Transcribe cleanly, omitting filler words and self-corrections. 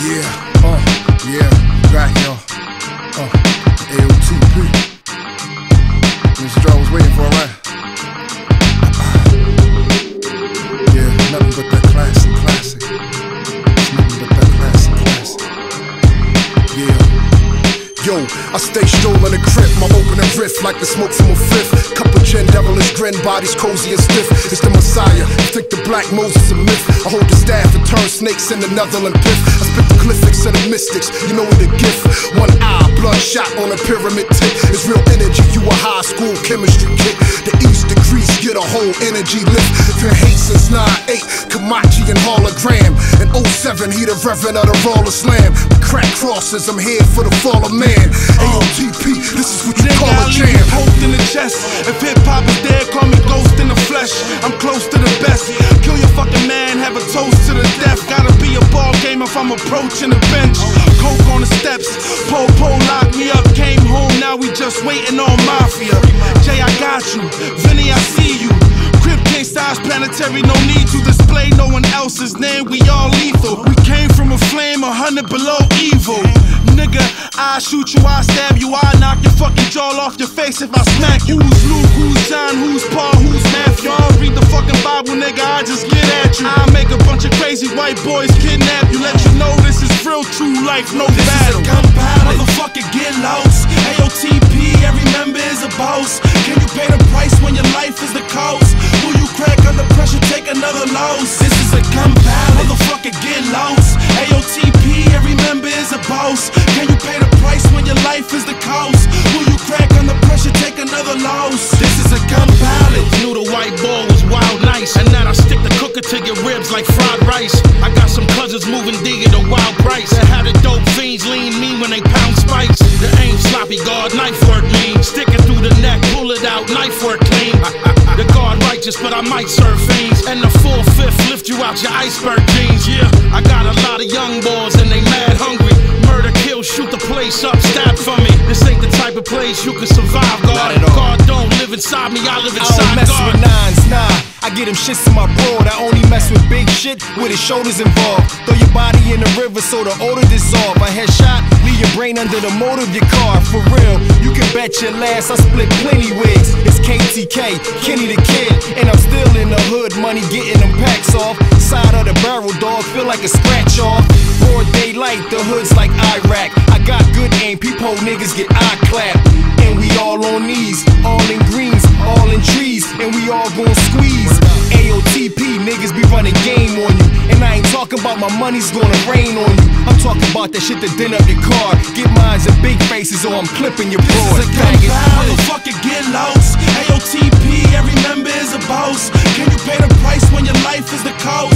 Yeah, back y'all. AOTP. Mr. Joe was waiting for, right? Yeah, nothing but that classic. Nothing but that classic. Yeah. Yo, I stay stroll in the crib, my opening riff like the smoke from a fifth. Cup of gin, devilish grin, bodies cozy and stiff. It's the Messiah, think the black Moses a myth. I hold the staff and turn snakes into Netherland pith. I spit the glyphics and the mystics, you know the gift. One eye, bloodshot on a pyramid tip. It's real energy, you a high school chemistry kid. The East degrees get a whole energy lift. Been hate since 9-8, Kamachi and hologram. In 07, he the reverend of the Roller Slam. The crack crosses, I'm here for the fall of man. AOTP, this is what you call a jam. Poked in the chest. If hip-hop is dead, call me ghost in the flesh. I'm close to the best. Kill your fucking man, have a toast to the death. Gotta be a ball game if I'm approaching the bench. Coke on the steps, Po locked me up. Came home, now we just waiting on Mafia. Jay, I got you. Vinny, I see you. Crip King styles planetary, no need to display no one else's name. We all lethal. We came from a flame, 100 below evil. Nigga, I shoot you, I stab you, I knock your fucking jaw off your face if I smack you. Who's Luke, who's John, who's Paul, who's Matthew? Y'all read the fucking Bible, nigga, I just get at you. I make a bunch of crazy white boys kidnap you. Let you know this is real true life, no battle. This is a gunpowder, motherfucker, get lost. AOTP, every member is a boss. Can you pay the price when your life is the cost? Will you crack under pressure, take another loss? This is a gunpowder, motherfucker, get lost. AOTP, every member is a boss. Can you pay the price when your life is the cost? Will you crack under pressure, take another loss? This is a gun ballad. Knew the white ball was wild nice, and now I stick the cooker to your ribs like fried rice. I got some cousins moving D at a wild price. That how the dope fiends lean mean when they pound spikes. The aim sloppy guard, knife work mean. Sticking through the neck, pull it out, knife work clean. The guard righteous, but I might serve fiends. And the 4/5 lift you out your iceberg jeans. Yeah, I got a lot of young boys and they mad hungry. Murder, kill, shoot the place up, stab for me. This ain't the type of place you can survive, God. God don't live inside me, I live inside God. I don't mess with nines, nah. I get them shits in my broad. I only mess with big shit with his shoulders involved. Throw your body in the river so the odor dissolve. A headshot, leave your brain under the motor of your car. For real, you can bet your last I split plenty wigs. It's KTK, Kenny the Kid, and I'm still in the hood, money getting them packs off. Side of the barrel, dog, feel like a scratch off. Broad daylight, the hood's like Iraq. I got good aim, peephole niggas get eye clapped. And we all on knees, all in greens, all in trees, and we all gon' squeeze. AOTP, niggas be running game on you. And I ain't talking about my money's gonna rain on you. I'm talking about that shit that dent up your car. Get mines in big faces or I'm clipping your broad. This is a gunpowder, motherfucker, get lost. AOTP, every member is a boss. Can you pay the price when your life is the cost?